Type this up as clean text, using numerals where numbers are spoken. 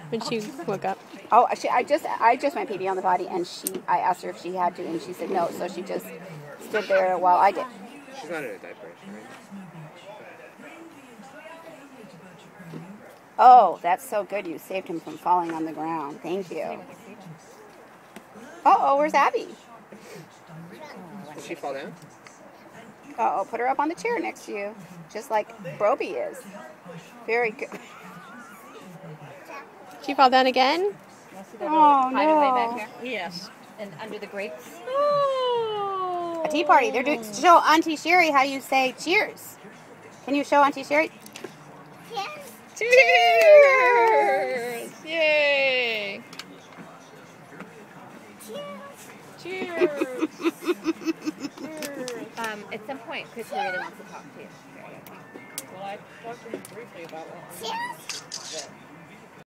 when she woke up. Oh, I just went pee on the potty, and I asked her if she had to, and she said no, so she just stood there while I did. She's not in a diaper, right? Oh, that's so good. You saved him from falling on the ground. Thank you. Uh-oh, where's Abby? Did she fall down? Uh-oh, put her up on the chair next to you, just like Broby is. Very good. She fall down again? Oh, Hide away back no. here. Yes. And under the grapes. Oh. A tea party. They're doing. Show Auntie Sherry how you say cheers. Can you show Auntie Sherry? Cheers! Yay! Cheers! At some point, Chris really wants to talk to you. Well, I talked to him briefly about one. Cheers.